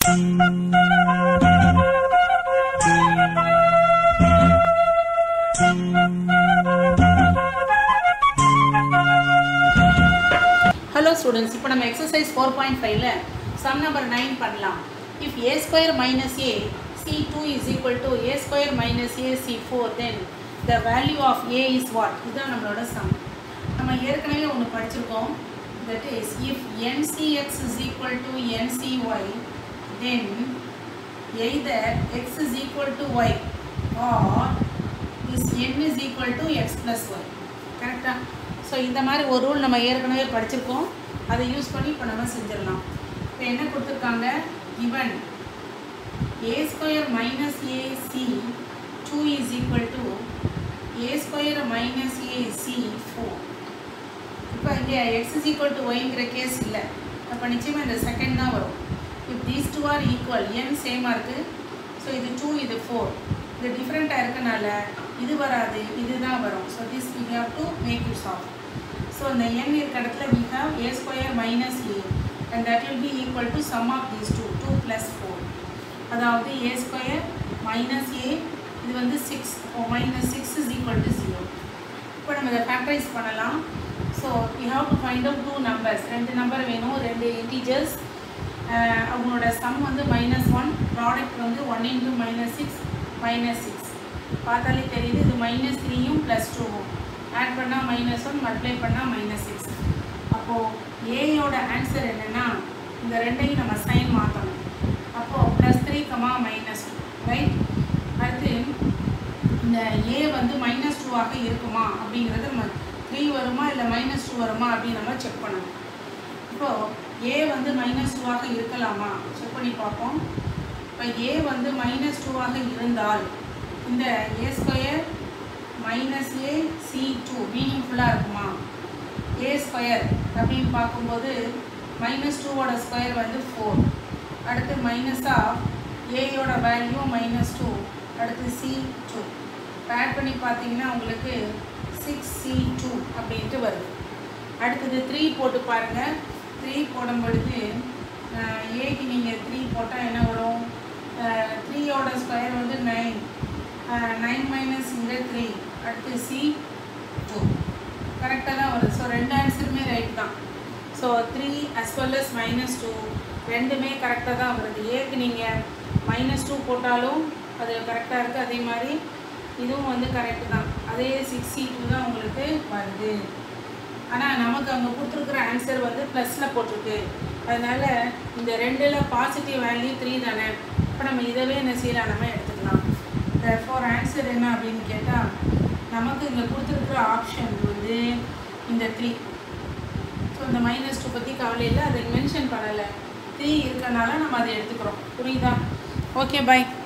Hello students, இப்போ நம்ம exercise 4.5ல sum number 9 பண்ணலாம். If a square minus a c2 is equal to a square minus a c4, then the value of a is what? இதுதான் நம்மளோட sum. நம்ம ஏற்கனவே ஒன்று படிச்சிருக்கோம். That is, if ncx is equal to ncy, then either x is equal to y or this n is equal to x plus y. Correct? So இந்த மாதிரி ஒரு rule நம்ம ஏற்கனவே படிச்சிருக்கோம். அதை யூஸ் பண்ணி இப்போ நம்ம செஞ்சிடலாம். இப்போ என்ன கொடுத்துருக்காங்க? given a square minus ac 2 is equal to a square minus ac 4. இப்போ இங்கே x is equal to yங்கிற கேஸ் இல்லை. அப்போ நிச்சயமாக இந்த செகண்ட் தான் வரும். if these two are equal, n சேமாக இருக்குது. ஸோ இது 2, இது 4. இது டிஃப்ரெண்ட்டாக இருக்கனால இது வராது, இதுதான் வரும். So this we have to make use of. So இந்த n இருக்க இடத்துல we have a square minus a and that will be equal to sum of these two, 2 plus 4. அதாவது a square minus a, இது வந்து 6, minus 6 is equal to 0. இப்போ நம்ம இதை factorise பண்ணலாம். So we have to find out two numbers. ரெண்டு number வேணும், ரெண்டு integers. அவங்களோட சம் வந்து -1, ப்ராடக்ட் வந்து 1 into -6 -6. பார்த்தாலே தெரியுது, இது -3யும் +2வும் ஆட் பண்ணால் -1, மல்டிப்ளை பண்ணால் -6. அப்போது ஏயோட ஆன்சர் என்னென்னா இந்த ரெண்டையும் நம்ம சைன் மாற்றணும். அப்போது +3, -2, ரைட். அடுத்து இந்த ஏ வந்து -2ஆக இருக்குமா அப்படிங்கிறது நம்ம 3 வருமா இல்லை -2 வருமா அப்படின்னு நம்ம செக் பண்ணணும். இப்போது ஏ வந்து -2ஆக இருக்கலாமா செக் பண்ணி பார்ப்போம். இப்போ ஏ வந்து -2ஆக இருந்தால் இந்த a square minus a c2 மீனிங்ஃபுல்லாக இருக்குமா? a ஸ்கொயர் அப்படின்னு பார்க்கும்போது -2ஓட ஸ்கொயர் வந்து 4. அடுத்து மைனஸ் ஆஃப் ஏயோட வேல்யூ -2, அடுத்து c2. ஆட் பண்ணி பார்த்தீங்கன்னா உங்களுக்கு 6c2 அப்படின்ட்டு வருது. அடுத்தது 3 போட்டு பாருங்கள். 3 போடும் பொழுது ஏக்கு நீங்கள் 3 போட்டால் என்ன வரும்? 3ஓட ஸ்கொயர் வந்து 9, 9 minus இங்கே 3, அடுத்து c2. கரெக்டாக தான் வருது. ஸோ ரெண்டு ஆன்சருமே ரைட் தான். ஸோ 3 as well as -2 ரெண்டுமே கரெக்டாக தான் வருது. ஏக்கு நீங்கள் -2 போட்டாலும் அது கரெக்டாக இருக்குது. அதே மாதிரி இதுவும் வந்து கரெக்டு தான். அதே 6c2 தான் உங்களுக்கு வருது. ஆனால் நமக்கு அங்கே கொடுத்துருக்குற ஆன்சர் வந்து ப்ளஸில் போட்டிருக்கு. அதனால் இந்த ரெண்டில் பாசிட்டிவ் வேல்யூ 3 தானே. இப்போ நம்ம இதவே என்ன செய்யலாம், நம்ம எடுத்துக்கலாம். ஃபார் ஆன்சர் என்ன அப்படின்னு கேட்டால் நமக்கு இங்கே கொடுத்துருக்குற ஆப்ஷன் வந்து இந்த 3. ஸோ இந்த -2 பற்றி கவலை இல்லை, அதை மென்ஷன் பண்ணலை. 3 இருக்கனால நம்ம அதை எடுத்துக்கிறோம். புரியுதா? Okay, by.